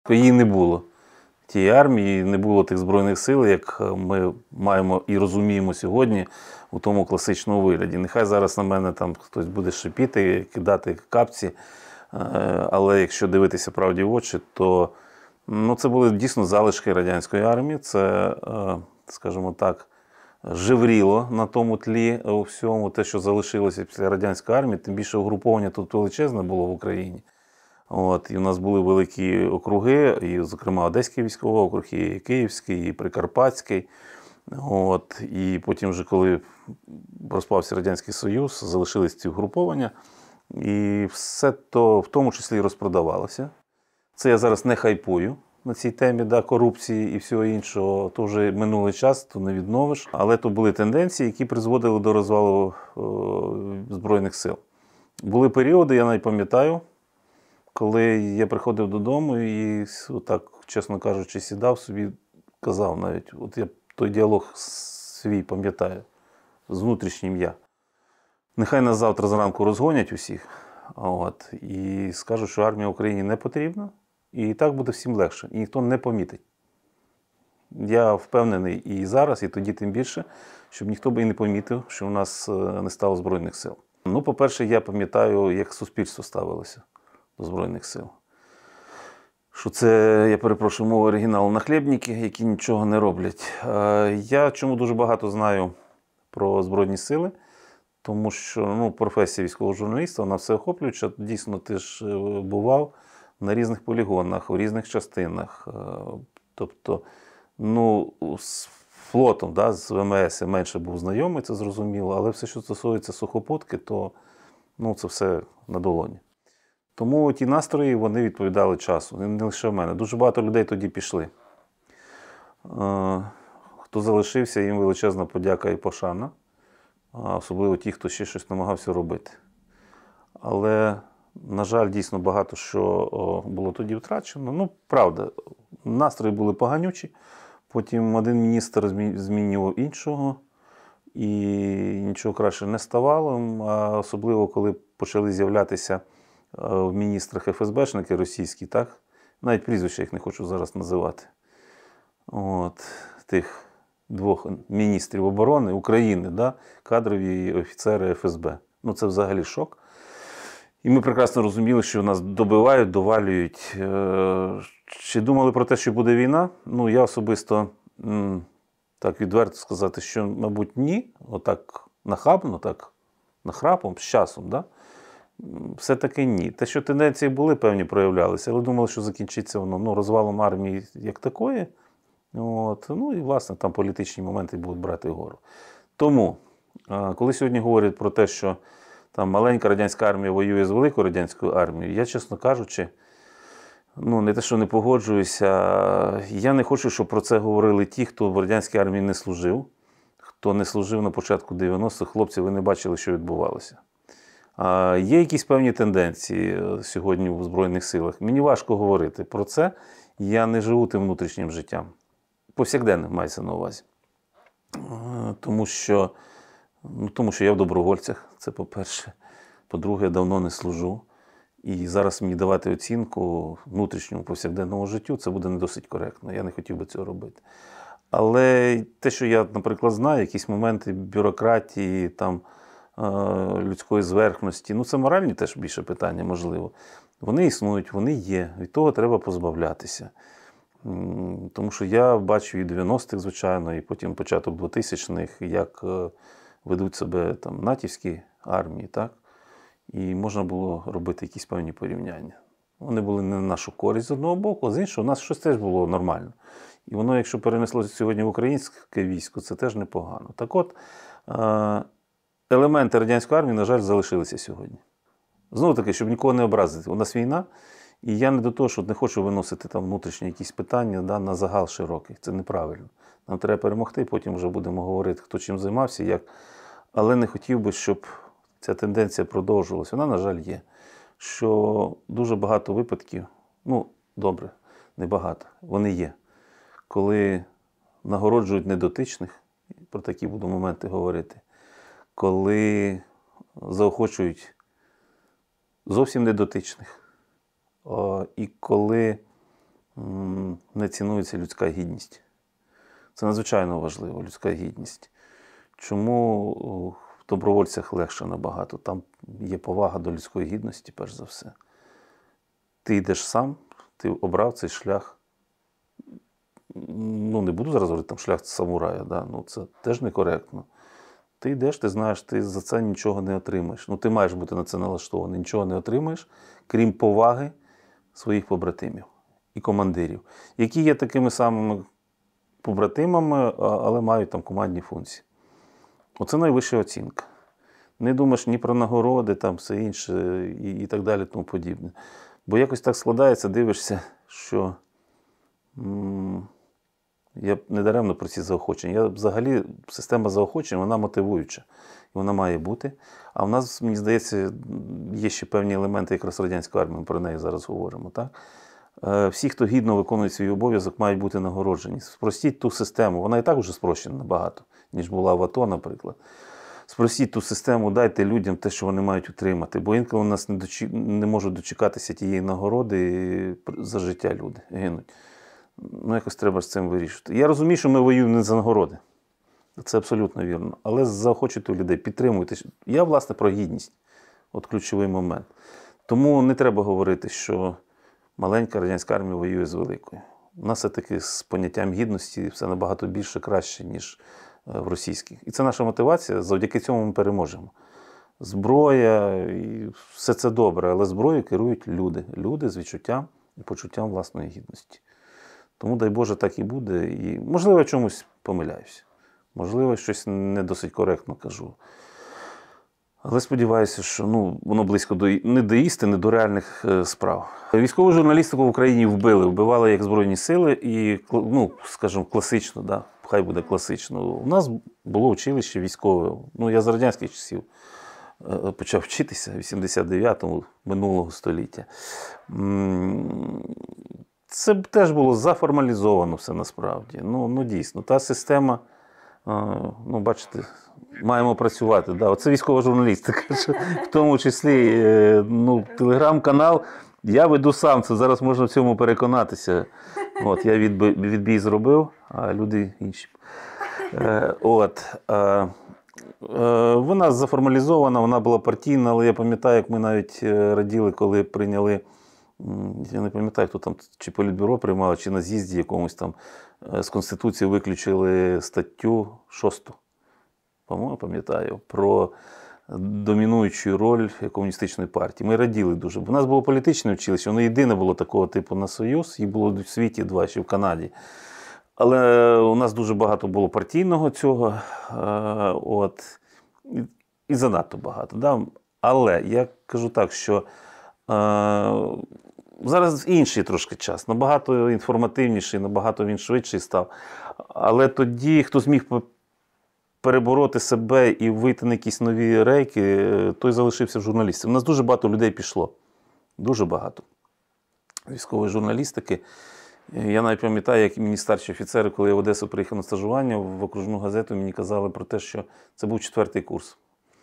Її не було. Тієї армії, не було тих Збройних сил, як ми маємо і розуміємо сьогодні у тому класичному вигляді. Нехай зараз на мене там хтось буде шипіти, кидати капці, але якщо дивитися правді в очі, то це були дійсно залишки радянської армії. Це, скажімо так, жевріло на тому тлі у всьому, те, що залишилося після радянської армії, тим більше угруповання тут величезне було в Україні. І у нас були великі округи, і, зокрема, Одеський військовий округ, і Київський, і Прикарпатський. І потім, вже коли розпався Радянський Союз, залишились ці угруповання, і все то в тому числі розпродавалося. Це я зараз не хайпую на цій темі корупції і всього іншого. То вже минулий час, то не відновиш. Але то були тенденції, які призводили до розвалу Збройних сил. Були періоди, я навіть пам'ятаю, коли я приходив додому і, так, чесно кажучи, сідав собі, казав навіть, от я той діалог свій пам'ятаю, з внутрішнім я. Нехай нас завтра зранку розгонять усіх, і скажуть, що армія Україні не потрібна, і так буде всім легше, і ніхто не помітить. Я впевнений і зараз, і тоді тим більше, щоб ніхто би і не помітив, що у нас не стало Збройних сил. По-перше, я пам'ятаю, як суспільство ставилося до Збройних сил. Що це, я перепрошую, мова оригіналу, нахлєбники, які нічого не роблять. Я чому дуже багато знаю про Збройні сили, тому що професія військового журналіста, вона всеохоплююча. Дійсно, ти ж бував на різних полігонах, у різних частинах. Тобто, з флотом, з ВМС я менше був знайомий, це зрозуміло, але все, що стосується сухопутки, то це все на долоні. Тому ті настрої, вони відповідали часу, не лише в мене. Дуже багато людей тоді пішли. Хто залишився, їм величезна подяка і пошана. Особливо ті, хто ще щось намагався робити. Але, на жаль, дійсно багато що було тоді втрачено. Правда, настрої були поганючі. Потім один міністр змінював іншого. І нічого краще не ставало. А особливо, коли почали з'являтися в міністрах ФСБшники російські, так? Навіть прізвища їх не хочу зараз називати. Тих двох міністрів оборони України, кадрові офіцери ФСБ. Це взагалі шок. І ми прекрасно розуміли, що нас добивають, довалюють. Чи думали про те, що буде війна? Я особисто, так відверто сказати, що, мабуть, ні. Отак нахабно, так нахрапом, з часом, все-таки ні. Те, що тенденції були, певні проявлялися, але думали, що закінчиться воно розвалом армії як такої. І, власне, там політичні моменти будуть брати вгору. Тому, коли сьогодні говорять про те, що там маленька радянська армія воює з великою радянською армією, я, чесно кажучи, не те, що не погоджуюся, я не хочу, щоб про це говорили ті, хто в радянській армії не служив, хто не служив на початку 90-х. Хлопці, ви не бачили, що відбувалося. Є якісь певні тенденції сьогодні в Збройних силах. Мені важко говорити про це. Я не живу тим внутрішнім життям. Повсякденним мається на увазі. Тому що я в добровольцях, це по-перше. По-друге, я давно не служу. І зараз мені давати оцінку внутрішньому повсякденному життю, це буде не досить коректно. Я не хотів би цього робити. Але те, що я, наприклад, знаю, якісь моменти бюрократії, людської зверхності, це моральні теж більше питання, можливо. Вони існують, вони є, від того треба позбавлятися. Тому що я бачу і 90-х, звичайно, і потім початок 2000-х, як ведуть себе натівські армії, так? І можна було робити якісь певні порівняння. Вони були не на нашу користь з одного боку, а з іншого у нас щось теж було нормально. І воно, якщо перенеслося сьогодні в українське військо, це теж непогано. Так от, елементи радянської армії, на жаль, залишилися сьогодні. Знову таки, щоб нікого не образити. У нас війна, і я не до того, що не хочу виносити внутрішні якісь питання на загал широкий. Це неправильно. Нам треба перемогти, потім вже будемо говорити, хто чим займався, як. Але не хотів би, щоб ця тенденція продовжувалася. Вона, на жаль, є. Що дуже багато випадків, добре, не багато, вони є. Коли нагороджують недотичних, про такі буду моменти говорити, коли заохочують зовсім недотичних, і коли не цінується людська гідність. Це надзвичайно важливо, людська гідність. Чому в добровольцях легше набагато? Там є повага до людської гідності, перш за все. Ти йдеш сам, ти обрав цей шлях. Ну, не буду зараз говорити, там шлях самурая, да? Ну, це теж некоректно. Ти йдеш, ти знаєш, ти за це нічого не отримаєш. Ну, ти маєш бути на це налаштований, нічого не отримаєш, крім поваги своїх побратимів і командирів, які є такими самими побратимами, але мають там командні функції. Оце найвища оцінка. Не думаєш ні про нагороди, там все інше і так далі, тому подібне. Бо якось так складається, дивишся, що я недаремно про ці заохочення. Взагалі, система заохочень, вона мотивуюча. І вона має бути. А в нас, мені здається, є ще певні елементи якраз радянської армії, ми про неї зараз говоримо. Так? Всі, хто гідно виконує свій обов'язок, мають бути нагороджені. Спростіть ту систему, вона і так вже спрощена набагато, ніж була в АТО, наприклад. Спростіть ту систему, дайте людям те, що вони мають отримати. Бо інколи у нас не можуть дочекатися тієї нагороди, і за життя люди гинуть. Ну, якось треба з цим вирішити. Я розумію, що ми воюємо не за нагороди. Це абсолютно вірно. Але заохочуйте людей, підтримуйте. Я, власне, про гідність. От ключовий момент. Тому не треба говорити, що маленька радянська армія воює з великою. У нас все-таки з поняттям гідності все набагато більше, краще, ніж в російських. І це наша мотивація, завдяки цьому ми переможемо. Зброя, і все це добре, але зброєю керують люди. Люди з відчуттям і почуттям власної гідності. Тому, дай Боже, так і буде. І, можливо, я чомусь помиляюся. Можливо, щось не досить коректно кажу. Але сподіваюся, що воно близько не до істини, до реальних справ. Військову журналістику в Україні вбивали як Збройні сили і, скажімо, класично, да, хай буде класично. У нас було училище військове. Я з радянських часів почав вчитися, в 89-му минулого століття. Це теж було заформалізовано все насправді. Дійсно, та система, бачите, маємо працювати. Да. Оце військова журналістика. В тому числі, телеграм-канал я веду сам, це зараз можна в цьому переконатися. Я відбій зробив, а люди інші. Вона заформалізована, вона була партійна, але я пам'ятаю, як ми навіть раділи, коли прийняли, я не пам'ятаю, хто там, чи Політбюро приймав, чи на з'їзді якомусь там з Конституції виключили статтю 6, по-моєму, пам'ятаю, про домінуючу роль комуністичної партії. Ми раділи дуже. Бо у нас було політичне училище, воно єдине було такого типу на Союз, їх було в світі 2, ще в Канаді. Але у нас дуже багато було партійного цього, і занадто багато. Да? Але я кажу так, що зараз інший трошки час, набагато інформативніший, набагато він швидший став. Але тоді, хто зміг перебороти себе і вийти на якісь нові рейки, той залишився в журналістів. У нас дуже багато людей пішло. Дуже багато. Військової журналістики. Я навіть пам'ятаю, як мені старші офіцери, коли я в Одесу приїхав на стажування, в окружну газету мені казали про те, що це був 4-й курс.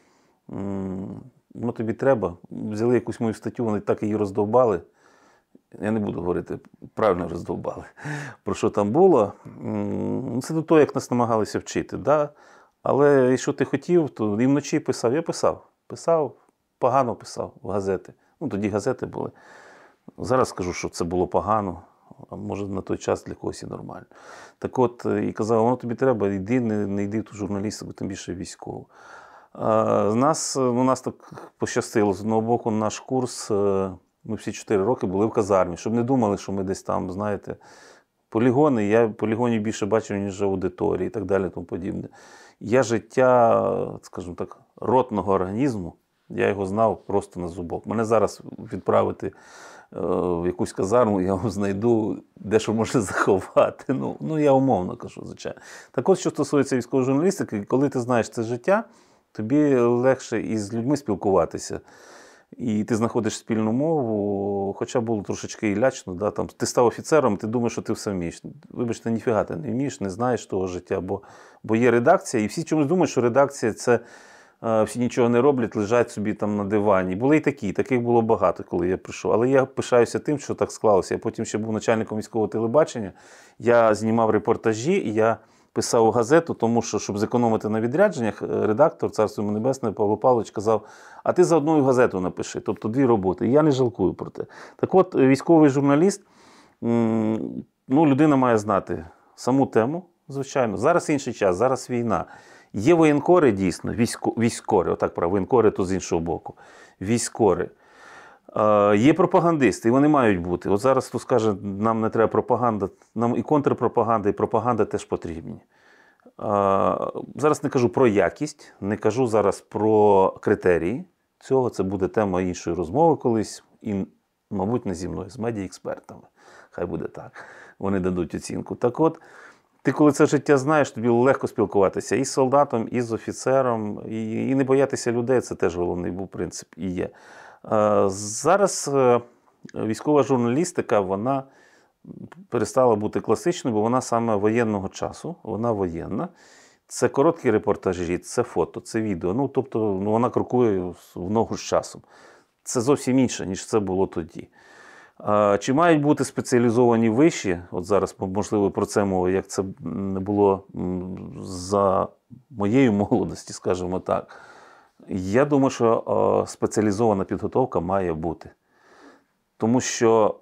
Воно тобі треба. Взяли якусь мою статтю, вони так її роздовбали. Я не буду говорити, правильно роздовбали, про що там було. Це до того, як нас намагалися вчити. Да? Але якщо ти хотів, то і вночі писав. Я писав, погано писав в газети. Тоді газети були. Зараз скажу, що це було погано. А може на той час для когось і нормально. Так от, і казав, воно тобі треба, йди, не йди в ту журналістику, тим більше військову. Нас так пощастило. З одного боку, наш курс, ми всі 4 роки були в казармі, щоб не думали, що ми десь там, знаєте, полігони, я полігонів більше бачив, ніж аудиторії і так далі, тому подібне. Я життя, скажімо так, ротного організму, я його знав просто на зубок. Мене зараз відправити в якусь казарму, я вам знайду, де що можна заховати. Я умовно кажу, звичайно. Так от, що стосується військової журналістики, коли ти знаєш це життя, тобі легше із людьми спілкуватися. І ти знаходиш спільну мову, хоча було трошечки і лячно. Да? Там, ти став офіцером, ти думаєш, що ти все вмієш. Вибачте, ніфіга ти не вмієш, не знаєш того життя, бо є редакція, і всі чомусь думають, що редакція – це всі нічого не роблять, лежать собі там на дивані. Були і такі, таких було багато, коли я прийшов. Але я пишаюся тим, що так склалося. Я потім ще був начальником міського телебачення, я знімав репортажі, і я писав у газету, тому що, щоб зекономити на відрядженнях, редактор, царство йому небесне, Павло Павлович казав, а ти за одну газету напиши, тобто 2 роботи. І я не жалкую про те. Так от, військовий журналіст, людина має знати саму тему, звичайно. Зараз інший час, зараз війна. Є воєнкори, дійсно, військкори, отак правильно, воєнкори то з іншого боку, військкори. Є пропагандисти, і вони мають бути. От зараз хто скаже, нам не треба пропаганда, нам і контрпропаганда, і пропаганда теж потрібні. Зараз не кажу про якість, не кажу зараз про критерії цього, це буде тема іншої розмови колись, і, мабуть, не зі мною, з медіаекспертами. Хай буде так, вони дадуть оцінку. Так от, ти коли це життя знаєш, тобі легко спілкуватися і з солдатом, і з офіцером, і не боятися людей, це теж головний був принцип і є. Зараз військова журналістика, вона перестала бути класичною, бо вона саме воєнного часу, вона воєнна. Це короткі репортажі, це фото, це відео. Тобто вона крокує в ногу з часом. Це зовсім інше, ніж це було тоді. Чи мають бути спеціалізовані виші? От зараз, можливо, про це мова, як це не було за моєї молодості, скажімо так. Я думаю, що спеціалізована підготовка має бути. Тому що,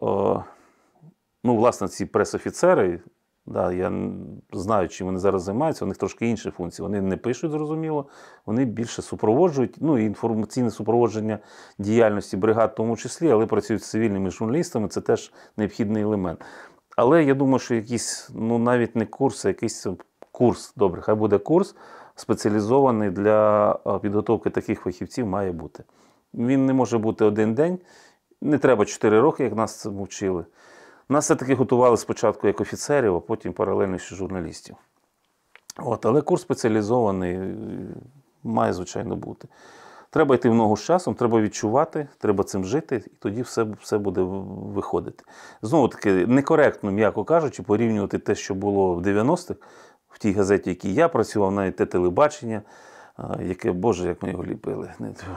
власне, ці пресофіцери, я знаю, чим вони зараз займаються, у них трошки інші функції. Вони не пишуть, зрозуміло, вони більше супроводжують, і інформаційне супроводження діяльності бригад в тому числі, але працюють з цивільними журналістами, це теж необхідний елемент. Але я думаю, що якийсь, навіть не курс, а якийсь курс, добре, хай буде курс, спеціалізований для підготовки таких фахівців має бути. Він не може бути один день, не треба 4 роки, як нас це вчили. Нас все-таки готували спочатку як офіцерів, а потім паралельно ще журналістів. Але курс спеціалізований має, звичайно, бути. Треба йти в ногу з часом, треба відчувати, треба цим жити, і тоді все буде виходити. Знову-таки, некоректно, м'яко кажучи, порівнювати те, що було в 90-х, в тій газеті, в якій я працював, навіть те телебачення, яке, Боже, як ми його ліпили.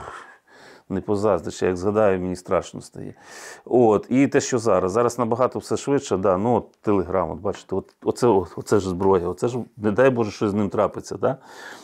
Не позаздриш, як згадаю, мені страшно стає. І те, що зараз. Зараз набагато все швидше, телеграм, бачите, оце ж зброя, оце ж, не дай Боже, щось з ним трапиться, да?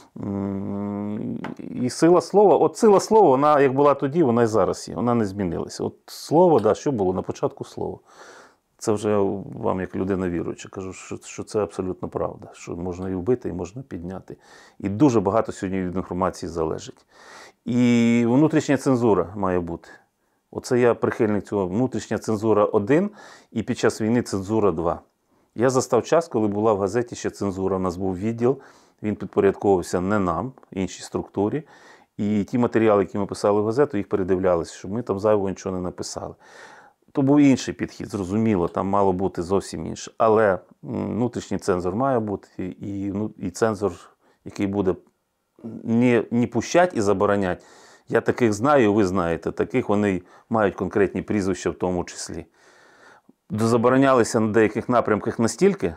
І сила слова, сила слова, вона як була тоді, вона і зараз є, вона не змінилася. Слово, що було на початку слова. Це вже вам, як людина віруюча, кажу, що це абсолютно правда, що можна і вбити, і можна підняти. І дуже багато сьогодні від інформації залежить. І внутрішня цензура має бути. Оце я прихильник цього. Внутрішня цензура 1 і під час війни цензура 2. Я застав час, коли була в газеті ще цензура. У нас був відділ, він підпорядковувався не нам, іншій структурі. І ті матеріали, які ми писали в газету, їх передивлялися, щоб ми там зайвого нічого не написали. То був інший підхід, зрозуміло, там мало бути зовсім інше. Але внутрішній цензор має бути, і цензор, який буде не пущать і заборонять. Я таких знаю, ви знаєте, таких вони мають конкретні прізвища в тому числі. Заборонялися на деяких напрямках настільки,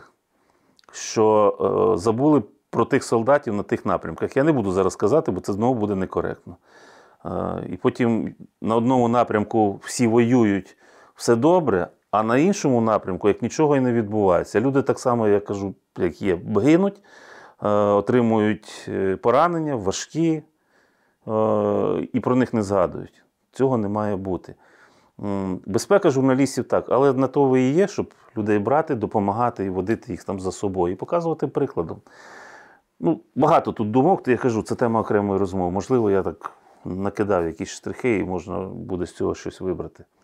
що забули про тих солдатів на тих напрямках. Я не буду зараз казати, бо це знову буде некоректно. І потім на одному напрямку всі воюють, все добре, а на іншому напрямку, як нічого і не відбувається. Люди так само, я кажу, як є, гинуть, отримують поранення, важкі, і про них не згадують. Цього не має бути. Безпека журналістів так, але на то ви і є, щоб людей брати, допомагати і водити їх там за собою, і показувати прикладом. Багато тут думок, то я кажу, це тема окремої розмови. Можливо, я так накидав якісь штрихи і можна буде з цього щось вибрати.